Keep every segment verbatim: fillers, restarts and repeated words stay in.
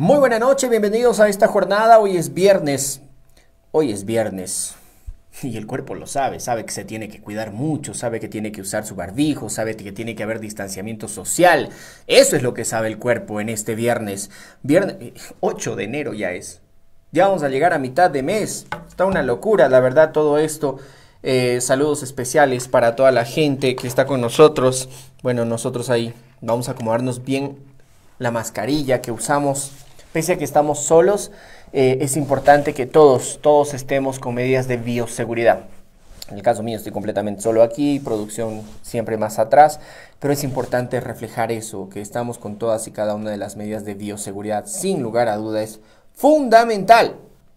Muy buena noche, bienvenidos a esta jornada. Hoy es viernes. Hoy es viernes. Y el cuerpo lo sabe, sabe que se tiene que cuidar mucho, sabe que tiene que usar su barbijo, sabe que tiene que haber distanciamiento social. Eso es lo que sabe el cuerpo en este viernes. Viernes ocho de enero ya es. Ya vamos a llegar a mitad de mes. Está una locura, la verdad, todo esto. Eh, saludos especiales para toda la gente que está con nosotros. Bueno, nosotros ahí vamos a acomodarnos bien la mascarilla que usamos. Pese a que estamos solos, eh, es importante que todos, todos estemos con medidas de bioseguridad. En el caso mío estoy completamente solo aquí, producción siempre más atrás, pero es importante reflejar eso, que estamos con todas y cada una de las medidas de bioseguridad. Sin lugar a dudas, es fundamental.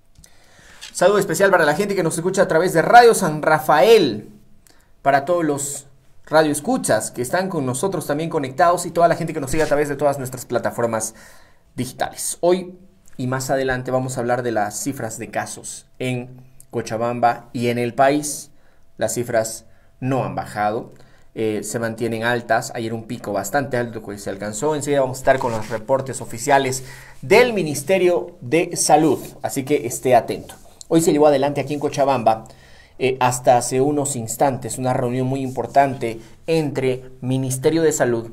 Saludo especial para la gente que nos escucha a través de Radio San Rafael, para todos los radioescuchas que están con nosotros también conectados y toda la gente que nos sigue a través de todas nuestras plataformas digitales. Hoy y más adelante vamos a hablar de las cifras de casos en Cochabamba y en el país. Las cifras no han bajado, eh, se mantienen altas. Ayer un pico bastante alto que se alcanzó. Enseguida vamos a estar con los reportes oficiales del Ministerio de Salud, así que esté atento. Hoy se llevó adelante aquí en Cochabamba, eh, hasta hace unos instantes, una reunión muy importante entre Ministerio de Salud,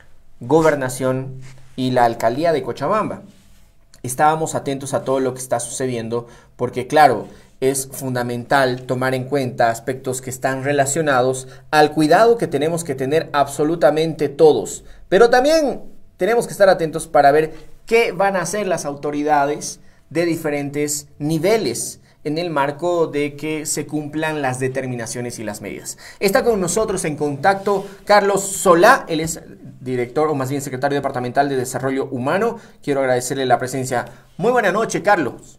Gobernación y la Alcaldía de Cochabamba. Estábamos atentos a todo lo que está sucediendo porque, claro, es fundamental tomar en cuenta aspectos que están relacionados al cuidado que tenemos que tener absolutamente todos. Pero también tenemos que estar atentos para ver qué van a hacer las autoridades de diferentes niveles en el marco de que se cumplan las determinaciones y las medidas. Está con nosotros en contacto Carlos Solá, él es director o más bien secretario departamental de Desarrollo Humano. Quiero agradecerle la presencia. Muy buena noche, Carlos.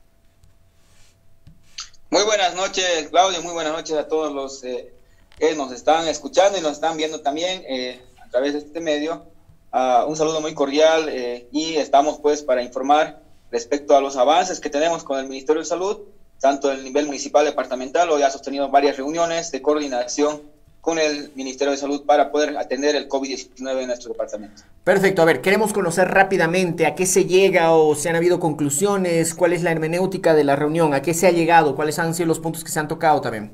Muy buenas noches, Claudio, muy buenas noches a todos los eh, que nos están escuchando y nos están viendo también eh, a través de este medio. Uh, un saludo muy cordial eh, y estamos pues para informar respecto a los avances que tenemos con el Ministerio de Salud, tanto el nivel municipal, departamental. Hoy ha sostenido varias reuniones de coordinación con el Ministerio de Salud para poder atender el COVID diecinueve en nuestro departamento. Perfecto, a ver, queremos conocer rápidamente a qué se llega o si han habido conclusiones, cuál es la hermenéutica de la reunión, a qué se ha llegado, cuáles han sido los puntos que se han tocado también.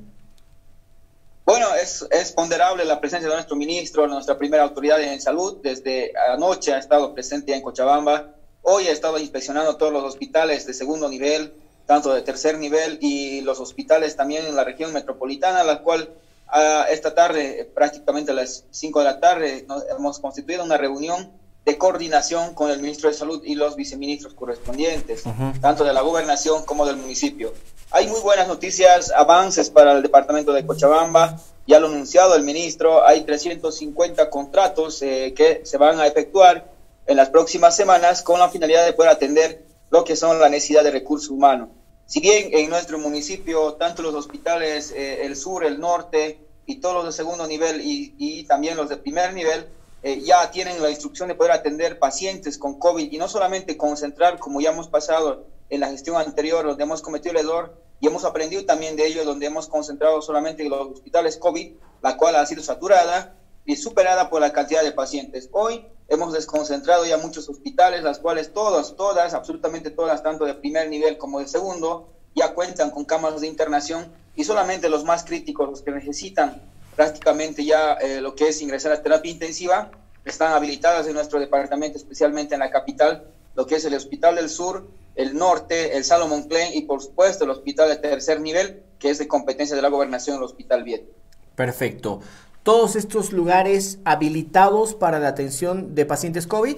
Bueno, es, es ponderable la presencia de nuestro ministro, nuestra primera autoridad en salud. Desde anoche ha estado presente en Cochabamba. Hoy ha estado inspeccionando todos los hospitales de segundo nivel, tanto de tercer nivel, y los hospitales también en la región metropolitana, la cual uh, esta tarde, prácticamente a las cinco de la tarde, nos hemos constituido una reunión de coordinación con el ministro de Salud y los viceministros correspondientes, uh-huh. tanto de la gobernación como del municipio. Hay muy buenas noticias, avances para el departamento de Cochabamba. Ya lo ha anunciado el ministro, hay trescientos cincuenta contratos eh, que se van a efectuar en las próximas semanas con la finalidad de poder atender lo que son la necesidad de recursos humanos. Si bien en nuestro municipio, tanto los hospitales, eh, el sur, el norte y todos los de segundo nivel y, y también los de primer nivel, eh, ya tienen la instrucción de poder atender pacientes con COVID y no solamente concentrar, como ya hemos pasado en la gestión anterior, donde hemos cometido el error y hemos aprendido también de ello, donde hemos concentrado solamente en los hospitales COVID, la cual ha sido saturada y superada por la cantidad de pacientes. Hoy hemos desconcentrado ya muchos hospitales, las cuales todas, todas, absolutamente todas, tanto de primer nivel como de segundo, ya cuentan con cámaras de internación y solamente los más críticos, los que necesitan prácticamente ya eh, lo que es ingresar a terapia intensiva, están habilitadas en nuestro departamento, especialmente en la capital, lo que es el Hospital del Sur, el Norte, el Salomón Klein y por supuesto el Hospital de tercer nivel, que es de competencia de la gobernación, el Hospital Viet. Perfecto. ¿Todos estos lugares habilitados para la atención de pacientes COVID?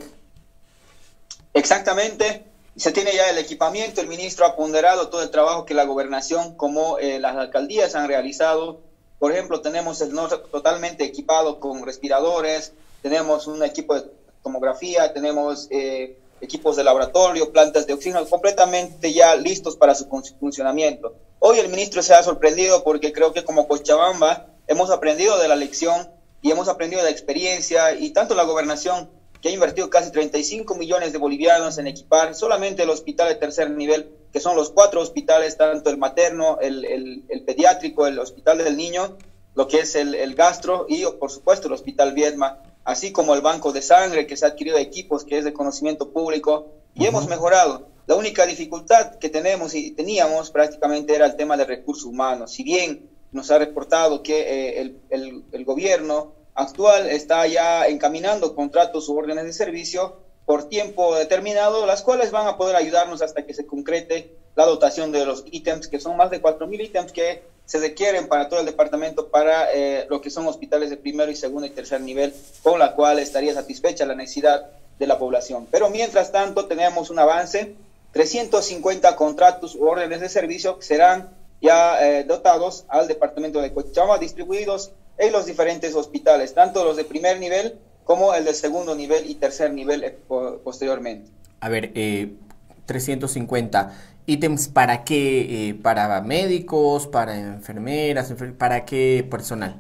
Exactamente. Se tiene ya el equipamiento. El ministro ha ponderado todo el trabajo que la gobernación como eh, las alcaldías han realizado. Por ejemplo, tenemos el norte totalmente equipado con respiradores, tenemos un equipo de tomografía, tenemos eh, equipos de laboratorio, plantas de oxígeno, completamente ya listos para su funcionamiento. Hoy el ministro se ha sorprendido porque creo que como Cochabamba hemos aprendido de la lección y hemos aprendido de la experiencia, y tanto la gobernación, que ha invertido casi treinta y cinco millones de bolivianos en equipar solamente el hospital de tercer nivel, que son los cuatro hospitales, tanto el materno, el, el, el pediátrico, el hospital del niño, lo que es el, el gastro y por supuesto el hospital Viedma, así como el banco de sangre, que se ha adquirido equipos que es de conocimiento público, y hemos mejorado. La única dificultad que tenemos y teníamos prácticamente era el tema de recursos humanos. Si bien nos ha reportado que eh, el, el, el gobierno actual está ya encaminando contratos u órdenes de servicio por tiempo determinado, las cuales van a poder ayudarnos hasta que se concrete la dotación de los ítems, que son más de cuatro mil ítems que se requieren para todo el departamento, para eh, lo que son hospitales de primero y segundo y tercer nivel, con la cual estaría satisfecha la necesidad de la población. Pero mientras tanto tenemos un avance, trescientos cincuenta contratos u órdenes de servicio que serán ya eh, dotados al departamento de Cochabamba, distribuidos en los diferentes hospitales, tanto los de primer nivel como el de segundo nivel y tercer nivel eh, posteriormente. A ver, eh, trescientos cincuenta ítems, ¿para qué? Eh, ¿Para médicos, para enfermeras, enfer para qué personal?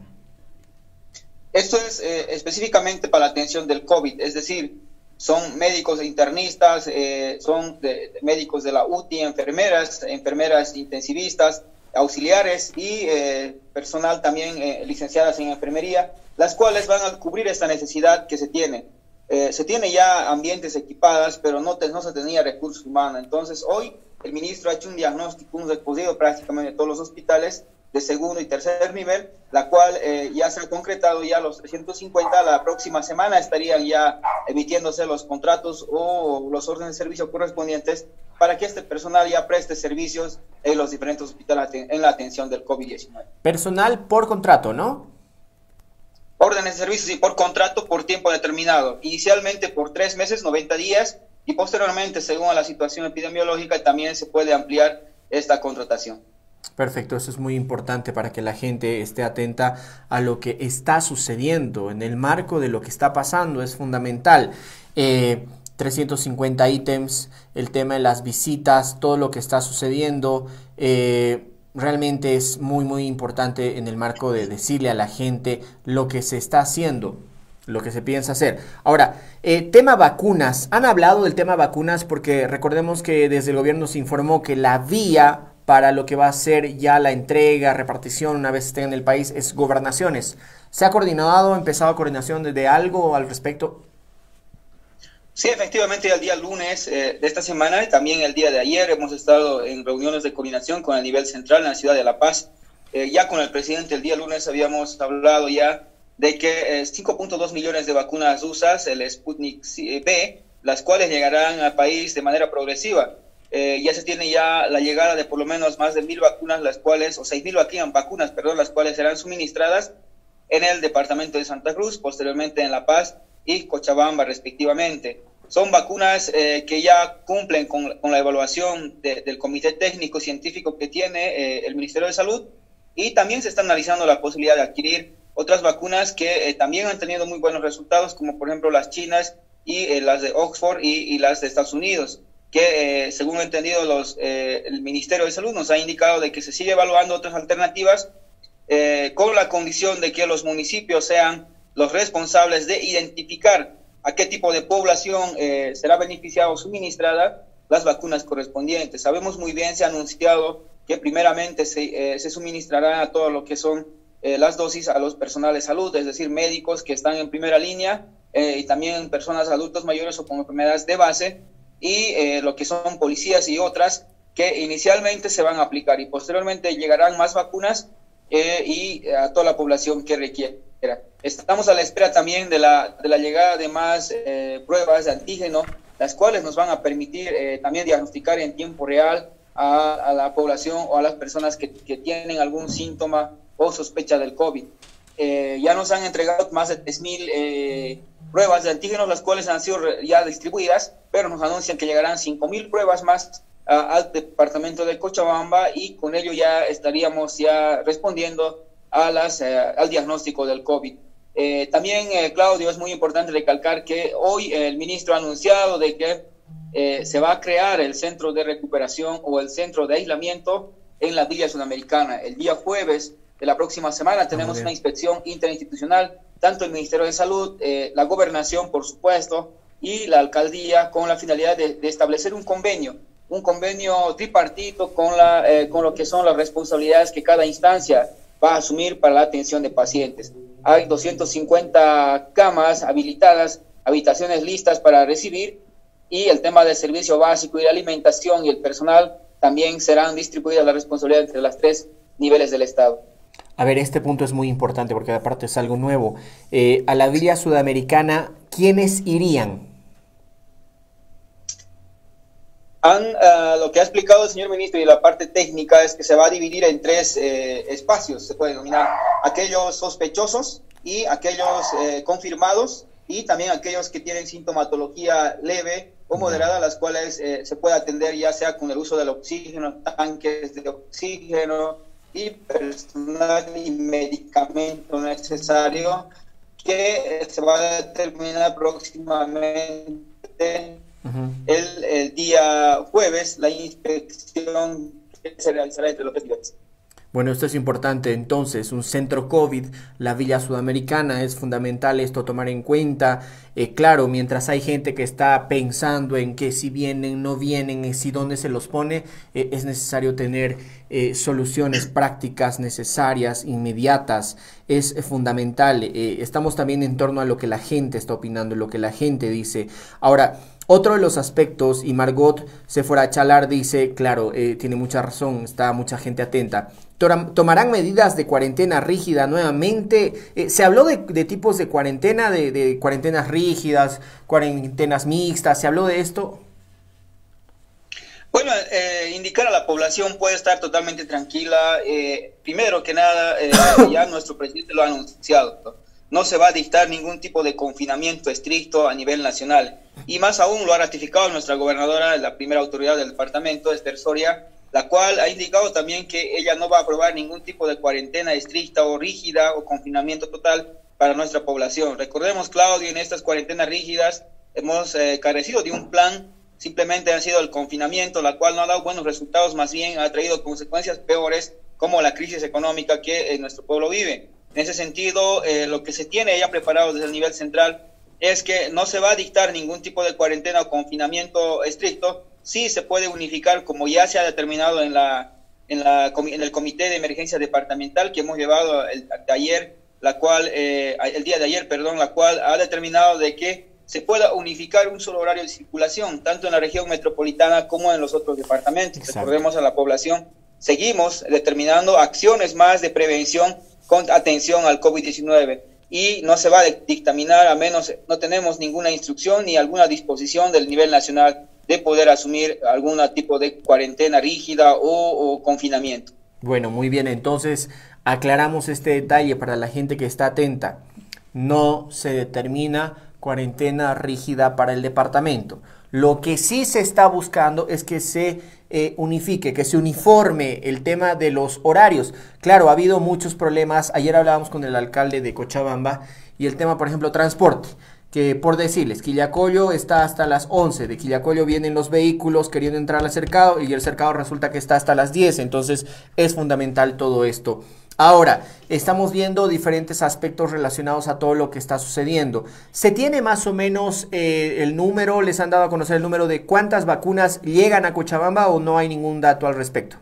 Esto es eh, específicamente para la atención del COVID, es decir, son médicos e internistas, eh, son de, de médicos de la U T I, enfermeras, enfermeras intensivistas, auxiliares y eh, personal también eh, licenciadas en enfermería, las cuales van a cubrir esta necesidad que se tiene. Eh, se tiene ya ambientes equipadas, pero no, te, no se tenía recursos humanos. Entonces hoy el ministro ha hecho un diagnóstico, un recorrido prácticamente de todos los hospitales de segundo y tercer nivel, la cual eh, ya se ha concretado ya los trescientos cincuenta. La próxima semana estarían ya emitiéndose los contratos o los órdenes de servicio correspondientes para que este personal ya preste servicios en los diferentes hospitales en la atención del COVID diecinueve. Personal por contrato, ¿no? Órdenes de servicios y por contrato por tiempo determinado, inicialmente por tres meses, noventa días, y posteriormente, según la situación epidemiológica, también se puede ampliar esta contratación. Perfecto, eso es muy importante para que la gente esté atenta a lo que está sucediendo en el marco de lo que está pasando, es fundamental. Eh, trescientos cincuenta ítems, el tema de las visitas, todo lo que está sucediendo, eh, realmente es muy muy importante en el marco de decirle a la gente lo que se está haciendo, lo que se piensa hacer. Ahora, eh, tema vacunas, han hablado del tema vacunas porque recordemos que desde el gobierno se informó que la vía para lo que va a ser ya la entrega, repartición, una vez esté en el país, es gobernaciones. ¿Se ha coordinado, ha empezado coordinación de, de algo al respecto? Sí, efectivamente, el día lunes eh, de esta semana y también el día de ayer hemos estado en reuniones de coordinación con el nivel central en la ciudad de La Paz. Eh, ya con el presidente el día lunes habíamos hablado ya de que eh, cinco punto dos millones de vacunas rusas, el Sputnik V, las cuales llegarán al país de manera progresiva. Eh, ya se tiene ya la llegada de por lo menos más de mil vacunas, las cuales, o seis mil vacunas, perdón, las cuales serán suministradas en el departamento de Santa Cruz, posteriormente en La Paz y Cochabamba, respectivamente. Son vacunas eh, que ya cumplen con, con la evaluación de, del comité técnico científico que tiene eh, el Ministerio de Salud, y también se está analizando la posibilidad de adquirir otras vacunas que eh, también han tenido muy buenos resultados, como por ejemplo las chinas y eh, las de Oxford y, y las de Estados Unidos, que eh, según he entendido los, eh, el Ministerio de Salud nos ha indicado de que se sigue evaluando otras alternativas eh, con la condición de que los municipios sean los responsables de identificar a qué tipo de población eh, será beneficiada o suministrada las vacunas correspondientes. Sabemos muy bien, se ha anunciado que primeramente se, eh, se suministrará a todo lo que son eh, las dosis a los personal de salud, es decir, médicos que están en primera línea eh, y también personas adultos mayores o con enfermedades de base, y eh, lo que son policías y otras que inicialmente se van a aplicar, y posteriormente llegarán más vacunas eh, y a toda la población que requiera. Estamos a la espera también de la, de la llegada de más eh, pruebas de antígeno, las cuales nos van a permitir eh, también diagnosticar en tiempo real a, a la población o a las personas que, que tienen algún síntoma o sospecha del COVID. Eh, ya nos han entregado más de tres mil eh, pruebas de antígenos, las cuales han sido ya distribuidas, pero nos anuncian que llegarán cinco mil pruebas más uh, al departamento de Cochabamba, y con ello ya estaríamos ya respondiendo a las, uh, al diagnóstico del COVID. Eh, también, eh, Claudio, es muy importante recalcar que hoy eh, el ministro ha anunciado de que eh, se va a crear el centro de recuperación o el centro de aislamiento en la Villa Sudamericana. El día jueves de la próxima semana tenemos una inspección interinstitucional, tanto el Ministerio de Salud, eh, la Gobernación, por supuesto, y la Alcaldía, con la finalidad de, de establecer un convenio, un convenio tripartito con, la, eh, con lo que son las responsabilidades que cada instancia va a asumir para la atención de pacientes. Hay doscientas cincuenta camas habilitadas, habitaciones listas para recibir, y el tema del servicio básico y la alimentación y el personal también serán distribuidas la responsabilidad entre las tres niveles del Estado. A ver, este punto es muy importante porque aparte es algo nuevo. Eh, a la Villa Sudamericana, ¿quiénes irían? Han, uh, lo que ha explicado el señor ministro y la parte técnica es que se va a dividir en tres eh, espacios, se puede denominar aquellos sospechosos y aquellos eh, confirmados y también aquellos que tienen sintomatología leve o moderada, las cuales eh, se puede atender ya sea con el uso del oxígeno, tanques de oxígeno y personal y medicamento necesario que eh, se va a determinar próximamente. Uh-huh. el, el día jueves la inspección que se realizará entre los tres niveles. Bueno, esto es importante. Entonces, un centro COVID, la Villa Sudamericana, es fundamental esto tomar en cuenta. Eh, claro, mientras hay gente que está pensando en que si vienen, no vienen, si dónde se los pone, eh, es necesario tener eh, soluciones prácticas necesarias, inmediatas. Es eh, fundamental. Eh, estamos también en torno a lo que la gente está opinando, lo que la gente dice. Ahora, otro de los aspectos, y Margot Sephora Chalar dice, claro, eh, tiene mucha razón, está mucha gente atenta, ¿tomarán medidas de cuarentena rígida nuevamente? Eh, se habló de, de tipos de cuarentena, de, de cuarentenas rígidas, cuarentenas mixtas, ¿se habló de esto? Bueno, eh, indicar a la población puede estar totalmente tranquila. Eh, primero que nada, eh, ya nuestro presidente lo ha anunciado, ¿no? No se va a dictar ningún tipo de confinamiento estricto a nivel nacional. Y más aún lo ha ratificado nuestra gobernadora, la primera autoridad del departamento, Esther Soria, la cual ha indicado también que ella no va a aprobar ningún tipo de cuarentena estricta o rígida o confinamiento total para nuestra población. Recordemos, Claudio, en estas cuarentenas rígidas hemos eh, carecido de un plan, simplemente ha sido el confinamiento, la cual no ha dado buenos resultados, más bien ha traído consecuencias peores como la crisis económica que eh, nuestro pueblo vive. En ese sentido, eh, lo que se tiene ya preparado desde el nivel central es que no se va a dictar ningún tipo de cuarentena o confinamiento estricto. Sí se puede unificar, como ya se ha determinado en, la, en, la, en el Comité de Emergencia Departamental que hemos llevado el, de ayer, la cual, eh, el día de ayer, perdón, la cual ha determinado de que se pueda unificar un solo horario de circulación, tanto en la región metropolitana como en los otros departamentos. Exacto. Recordemos a la población, seguimos determinando acciones más de prevención con atención al COVID diecinueve y no se va a dictaminar, a menos no tenemos ninguna instrucción ni alguna disposición del nivel nacional de poder asumir algún tipo de cuarentena rígida o, o confinamiento. Bueno, muy bien, entonces aclaramos este detalle para la gente que está atenta. No se determina cuarentena rígida para el departamento. Lo que sí se está buscando es que se eh, unifique, que se uniforme el tema de los horarios. Claro, ha habido muchos problemas. Ayer hablábamos con el alcalde de Cochabamba y el tema, por ejemplo, transporte. Que por decirles, Quillacollo está hasta las once, de Quillacollo vienen los vehículos queriendo entrar al cercado y el cercado resulta que está hasta las diez, entonces es fundamental todo esto. Ahora, estamos viendo diferentes aspectos relacionados a todo lo que está sucediendo. ¿Se tiene más o menos eh, el número, les han dado a conocer el número de cuántas vacunas llegan a Cochabamba o no hay ningún dato al respecto?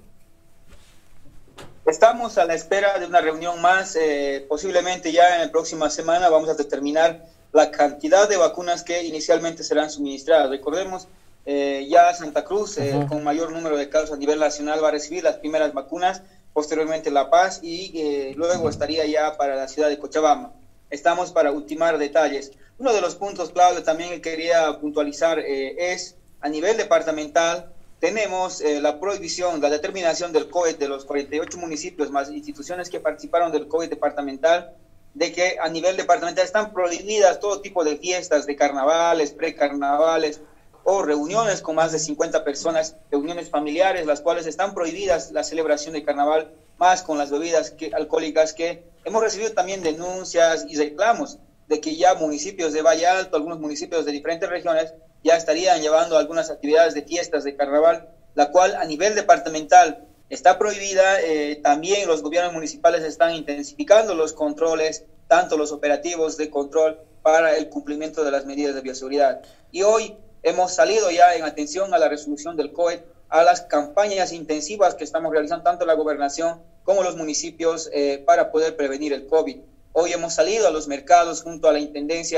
Estamos a la espera de una reunión más, eh, posiblemente ya en la próxima semana vamos a determinar la cantidad de vacunas que inicialmente serán suministradas. Recordemos, eh, ya Santa Cruz, eh, uh-huh. con mayor número de casos a nivel nacional, va a recibir las primeras vacunas, posteriormente La Paz y eh, luego estaría ya para la ciudad de Cochabamba. Estamos para ultimar detalles. Uno de los puntos, Claudio, también que quería puntualizar eh, es, a nivel departamental, tenemos eh, la prohibición, la determinación del COVID de los cuarenta y ocho municipios más instituciones que participaron del COVID departamental, de que a nivel departamental están prohibidas todo tipo de fiestas, de carnavales, precarnavales o reuniones con más de cincuenta personas, reuniones familiares, las cuales están prohibidas la celebración de carnaval, más con las bebidas que, alcohólicas, que hemos recibido también denuncias y reclamos de que ya municipios de Valle Alto, algunos municipios de diferentes regiones, ya estarían llevando algunas actividades de fiestas de carnaval, la cual a nivel departamental está prohibida. Eh, también los gobiernos municipales están intensificando los controles, tanto los operativos de control para el cumplimiento de las medidas de bioseguridad. Y hoy hemos salido ya en atención a la resolución del COVID, a las campañas intensivas que estamos realizando tanto la gobernación como los municipios eh, para poder prevenir el COVID. Hoy hemos salido a los mercados junto a la Intendencia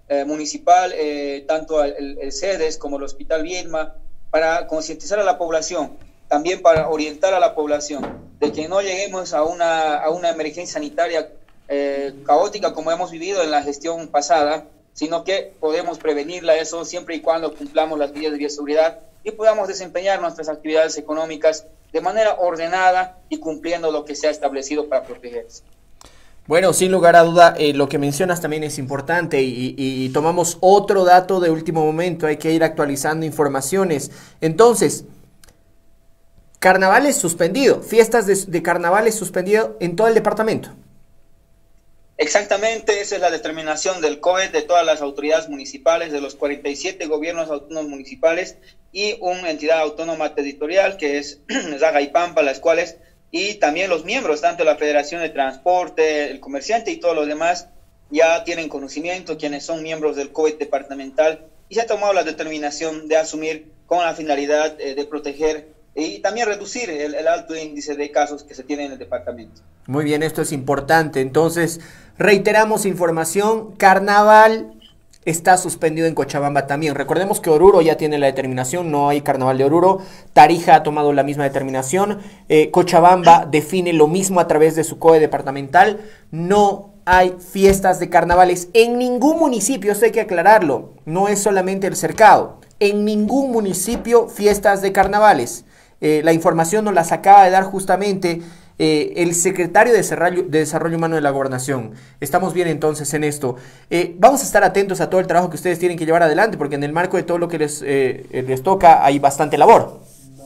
eh, municipal, eh, tanto el, el CEDES como el Hospital Viedma, para concientizar a la población, también para orientar a la población, de que no lleguemos a una, a una emergencia sanitaria eh, caótica como hemos vivido en la gestión pasada, sino que podemos prevenirla eso siempre y cuando cumplamos las medidas de bioseguridad y podamos desempeñar nuestras actividades económicas de manera ordenada y cumpliendo lo que se ha establecido para protegerse. Bueno, sin lugar a duda, eh, lo que mencionas también es importante y, y, y tomamos otro dato de último momento, hay que ir actualizando informaciones. Entonces, carnavales suspendido, fiestas de, de carnavales suspendido en todo el departamento. Exactamente, esa es la determinación del C O E, de todas las autoridades municipales, de los cuarenta y siete gobiernos autónomos municipales y una entidad autónoma territorial que es Zaga y Pampa, las cuales, y también los miembros, tanto la Federación de Transporte, el comerciante y todos los demás, ya tienen conocimiento, quienes son miembros del C O E departamental, y se ha tomado la determinación de asumir con la finalidad eh, de proteger y también reducir el, el alto índice de casos que se tiene en el departamento. Muy bien, esto es importante. Entonces, reiteramos información, carnaval está suspendido en Cochabamba también. Recordemos que Oruro ya tiene la determinación, no hay carnaval de Oruro. Tarija ha tomado la misma determinación. Eh, Cochabamba define lo mismo a través de su C O E departamental. No hay fiestas de carnavales en ningún municipio, esto hay que aclararlo. No es solamente el cercado. En ningún municipio fiestas de carnavales. Eh, la información nos las acaba de dar justamente eh, el secretario de Desarrollo, de Desarrollo Humano de la Gobernación. Estamos bien entonces en esto. Eh, vamos a estar atentos a todo el trabajo que ustedes tienen que llevar adelante, porque en el marco de todo lo que les, eh, les toca hay bastante labor.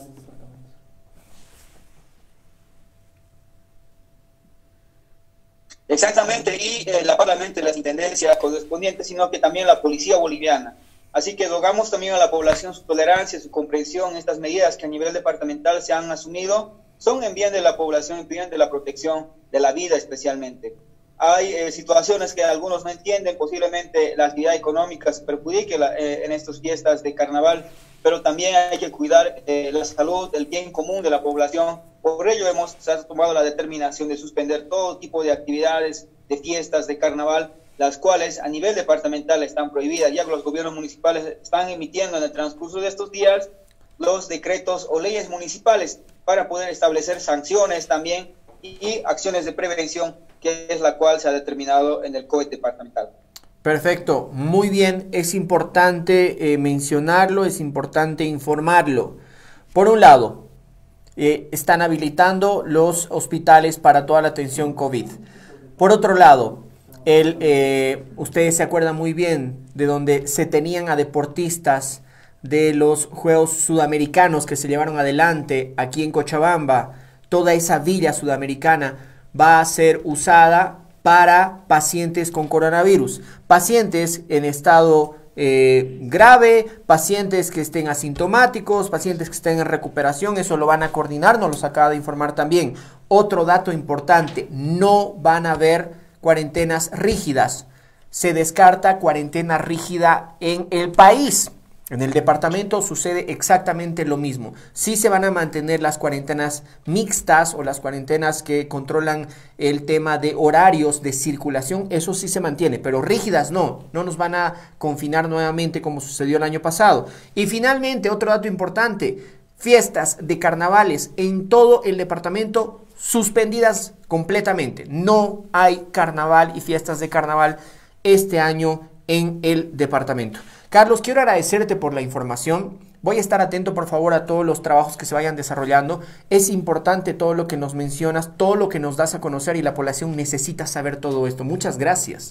Exactamente, y eh, la solamente las intendencias correspondientes, sino que también la policía boliviana. Así que rogamos también a la población su tolerancia, su comprensión. Estas medidas que a nivel departamental se han asumido son en bien de la población, en bien de la protección de la vida especialmente. Hay eh, situaciones que algunos no entienden, posiblemente la actividad económica se perjudique la, eh, en estas fiestas de carnaval, pero también hay que cuidar eh, la salud, el bien común de la población. Por ello hemos se ha tomado la determinación de suspender todo tipo de actividades, de fiestas de carnaval, las cuales a nivel departamental están prohibidas, ya que los gobiernos municipales están emitiendo en el transcurso de estos días los decretos o leyes municipales para poder establecer sanciones también y, y acciones de prevención, que es la cual se ha determinado en el C O E departamental. Perfecto, muy bien, es importante eh, mencionarlo, es importante informarlo. Por un lado, eh, están habilitando los hospitales para toda la atención COVID. Por otro lado, El, eh, ustedes se acuerdan muy bien de donde se tenían a deportistas de los Juegos Sudamericanos que se llevaron adelante aquí en Cochabamba. Toda esa villa sudamericana va a ser usada para pacientes con coronavirus, pacientes en estado eh, grave, pacientes que estén asintomáticos, pacientes que estén en recuperación. Eso lo van a coordinar, nos los acaba de informar también. Otro dato importante, no van a haber cuarentenas rígidas. Se descarta cuarentena rígida en el país. En el departamento sucede exactamente lo mismo. Sí se van a mantener las cuarentenas mixtas o las cuarentenas que controlan el tema de horarios de circulación. Eso sí se mantiene, pero rígidas no. No nos van a confinar nuevamente como sucedió el año pasado. Y finalmente, otro dato importante. Fiestas de carnavales en todo el departamento suspendidas completamente. No hay carnaval y fiestas de carnaval este año en el departamento. Carlos, quiero agradecerte por la información. Voy a estar atento, por favor, a todos los trabajos que se vayan desarrollando. Es importante todo lo que nos mencionas, todo lo que nos das a conocer, y la población necesita saber todo esto. Muchas gracias.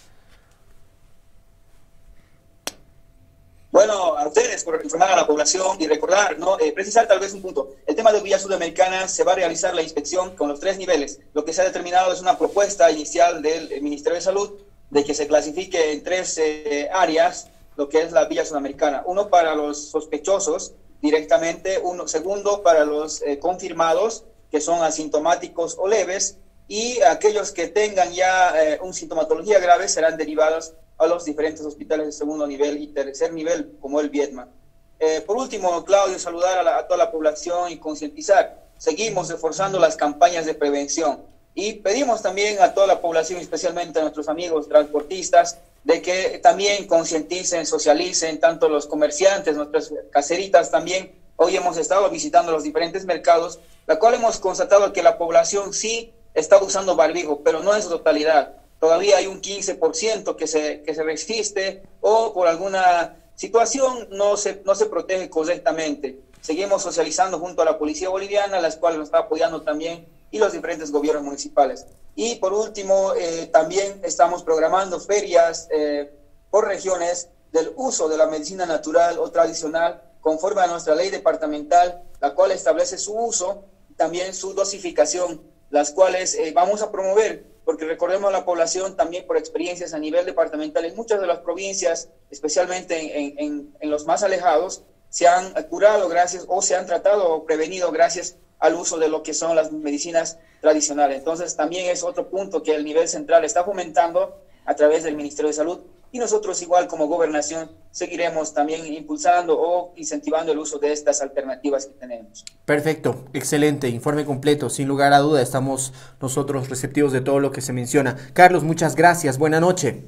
Bueno, a ustedes por informar a la población y recordar, ¿no? Eh, precisar tal vez un punto. El tema de Villa Sudamericana, se va a realizar la inspección con los tres niveles. Lo que se ha determinado es una propuesta inicial del Ministerio de Salud de que se clasifique en tres eh, áreas lo que es la Villa Sudamericana. Uno para los sospechosos directamente, uno segundo para los eh, confirmados, que son asintomáticos o leves, y aquellos que tengan ya eh, una sintomatología grave serán derivados a los diferentes hospitales de segundo nivel y tercer nivel, como el Viedma. Eh, por último, Claudio, saludar a, la, a toda la población y concientizar. Seguimos reforzando las campañas de prevención. Y pedimos también a toda la población, especialmente a nuestros amigos transportistas, de que también concienticen, socialicen, tanto los comerciantes, nuestras caseritas también. Hoy hemos estado visitando los diferentes mercados, la cual hemos constatado que la población sí está usando barbijo, pero no en su totalidad. Todavía hay un quince por ciento que se, que se resiste o por alguna situación no se, no se protege correctamente. Seguimos socializando junto a la policía boliviana, la cual nos está apoyando también, y los diferentes gobiernos municipales. Y por último, eh, también estamos programando ferias eh, por regiones del uso de la medicina natural o tradicional conforme a nuestra ley departamental, la cual establece su uso, también su dosificación, las cuales eh, vamos a promover, porque recordemos a la población también por experiencias a nivel departamental, en muchas de las provincias, especialmente en, en, en los más alejados, se han curado gracias o se han tratado o prevenido gracias al uso de lo que son las medicinas tradicionales. Entonces también es otro punto que el nivel central está fomentando a través del Ministerio de Salud, y nosotros igual como gobernación seguiremos también impulsando o incentivando el uso de estas alternativas que tenemos. Perfecto, excelente, informe completo, sin lugar a duda estamos nosotros receptivos de todo lo que se menciona. Carlos, muchas gracias, buena noche.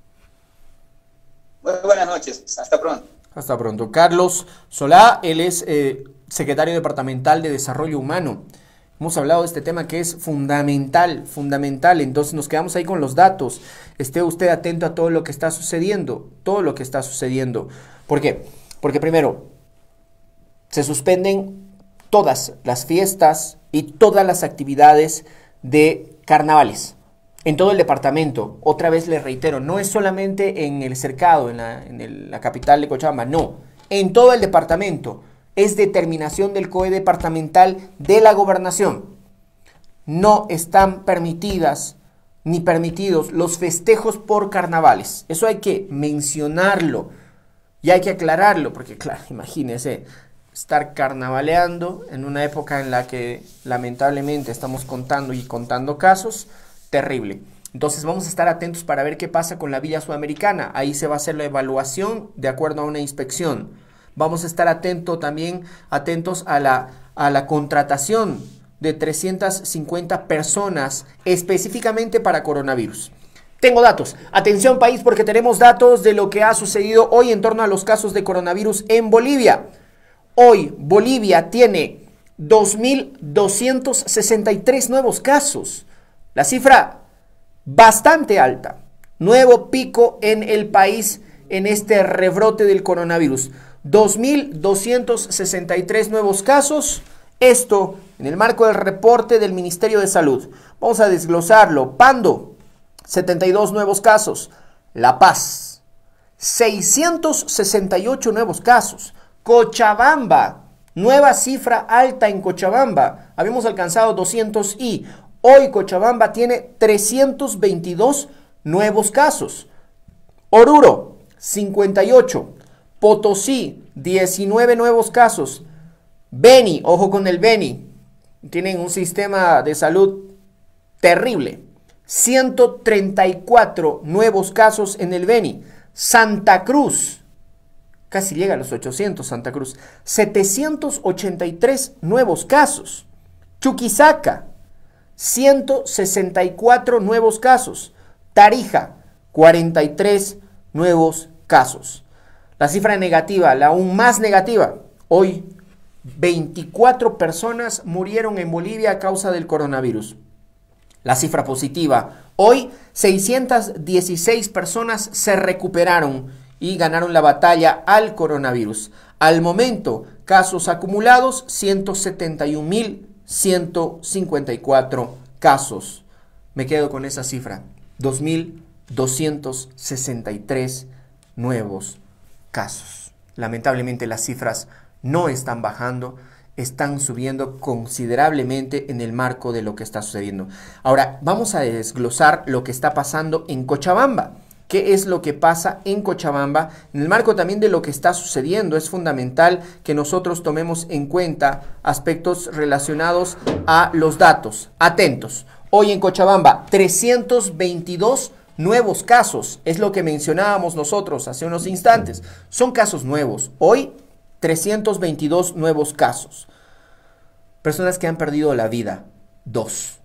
Muy buenas noches, hasta pronto. Hasta pronto. Carlos Solá, él es eh, secretario departamental de Desarrollo Humano. Hemos hablado de este tema que es fundamental, fundamental, entonces nos quedamos ahí con los datos. Esté usted atento a todo lo que está sucediendo, todo lo que está sucediendo. ¿Por qué? Porque primero, se suspenden todas las fiestas y todas las actividades de carnavales en todo el departamento. Otra vez les reitero, no es solamente en el cercado, en la, en el, la capital de Cochabamba, no, en todo el departamento. Es determinación del C O E departamental de la gobernación. No están permitidas ni permitidos los festejos por carnavales. Eso hay que mencionarlo y hay que aclararlo, porque claro, imagínense, estar carnavaleando en una época en la que lamentablemente estamos contando y contando casos, terrible. Entonces vamos a estar atentos para ver qué pasa con la Villa Sudamericana. Ahí se va a hacer la evaluación de acuerdo a una inspección. Vamos a estar atento, también atentos a la, a la contratación de trescientas cincuenta personas específicamente para coronavirus. Tengo datos. Atención país, porque tenemos datos de lo que ha sucedido hoy en torno a los casos de coronavirus en Bolivia. Hoy Bolivia tiene dos mil doscientos sesenta y tres nuevos casos. La cifra bastante alta. Nuevo pico en el país en este rebrote del coronavirus. dos mil doscientos sesenta y tres nuevos casos. Esto en el marco del reporte del Ministerio de Salud. Vamos a desglosarlo. Pando, setenta y dos nuevos casos. La Paz, seiscientos sesenta y ocho nuevos casos. Cochabamba, nueva cifra alta en Cochabamba. Habíamos alcanzado doscientos y hoy Cochabamba tiene trescientos veintidós nuevos casos. Oruro, cincuenta y ocho. Potosí, diecinueve nuevos casos. Beni, ojo con el Beni, tienen un sistema de salud terrible. ciento treinta y cuatro nuevos casos en el Beni. Santa Cruz, casi llega a los ochocientos Santa Cruz. setecientos ochenta y tres nuevos casos. Chuquisaca, ciento sesenta y cuatro nuevos casos. Tarija, cuarenta y tres nuevos casos. La cifra negativa, la aún más negativa, hoy veinticuatro personas murieron en Bolivia a causa del coronavirus. La cifra positiva, hoy seiscientas dieciséis personas se recuperaron y ganaron la batalla al coronavirus. Al momento, casos acumulados, ciento setenta y un mil ciento cincuenta y cuatro casos. Me quedo con esa cifra, dos mil doscientos sesenta y tres nuevos casos. Lamentablemente las cifras no están bajando, están subiendo considerablemente en el marco de lo que está sucediendo. Ahora vamos a desglosar lo que está pasando en Cochabamba. ¿Qué es lo que pasa en Cochabamba? En el marco también de lo que está sucediendo, es fundamental que nosotros tomemos en cuenta aspectos relacionados a los datos. Atentos. Hoy en Cochabamba, trescientos veintidós nuevos casos, es lo que mencionábamos nosotros hace unos instantes. Son casos nuevos. Hoy, trescientos veintidós nuevos casos. Personas que han perdido la vida, dos.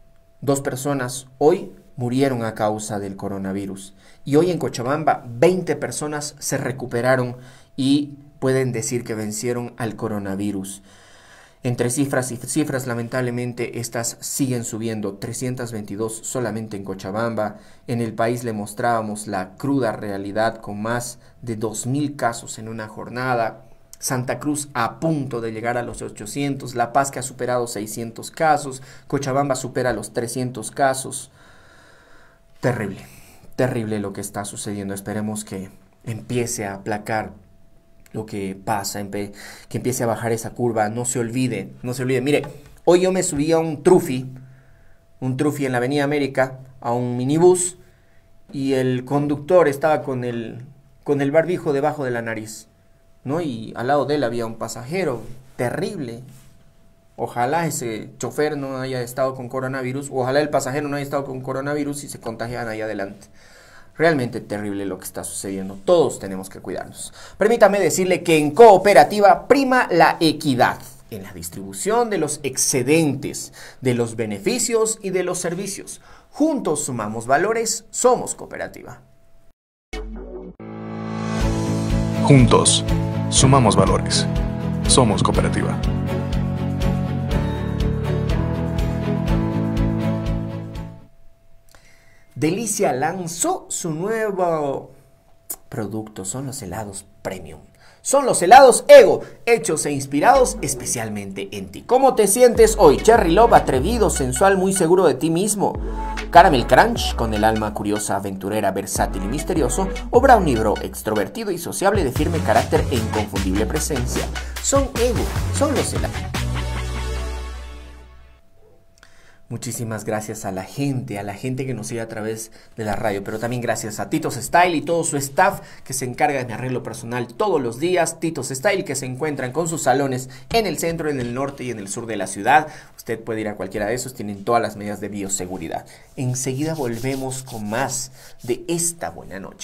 Dos personas hoy murieron a causa del coronavirus. Y hoy en Cochabamba, veinte personas se recuperaron y pueden decir que vencieron al coronavirus. Entre cifras y cifras, lamentablemente, estas siguen subiendo. trescientos veintidós solamente en Cochabamba. En el país le mostrábamos la cruda realidad con más de dos mil casos en una jornada. Santa Cruz a punto de llegar a los ochocientos. La Paz que ha superado seiscientos casos. Cochabamba supera los trescientos casos. Terrible, terrible lo que está sucediendo. Esperemos que empiece a aplacar lo que pasa, que empiece a bajar esa curva, no se olvide, no se olvide. Mire, hoy yo me subí a un trufi, un trufi en la Avenida América, a un minibús, y el conductor estaba con el, con el barbijo debajo de la nariz, ¿no? Y al lado de él había un pasajero, terrible. Ojalá ese chofer no haya estado con coronavirus, o ojalá el pasajero no haya estado con coronavirus y se contagian ahí adelante. Realmente terrible lo que está sucediendo. Todos tenemos que cuidarnos. Permítame decirle que en Cooperativa prima la equidad en la distribución de los excedentes, de los beneficios y de los servicios. Juntos sumamos valores, somos Cooperativa. Juntos sumamos valores, somos Cooperativa. Delicia lanzó su nuevo producto, son los helados premium. Son los helados Ego, hechos e inspirados especialmente en ti. ¿Cómo te sientes hoy? Cherry Love, atrevido, sensual, muy seguro de ti mismo. Caramel Crunch, con el alma curiosa, aventurera, versátil y misterioso. O Brownie Bro, extrovertido y sociable, de firme carácter e inconfundible presencia. Son Ego, son los helados. Muchísimas gracias a la gente, a la gente que nos sigue a través de la radio, pero también gracias a Titos Style y todo su staff que se encarga de mi arreglo personal todos los días. Titos Style, que se encuentran con sus salones en el centro, en el norte y en el sur de la ciudad. Usted puede ir a cualquiera de esos, tienen todas las medidas de bioseguridad. Enseguida volvemos con más de esta buena noche.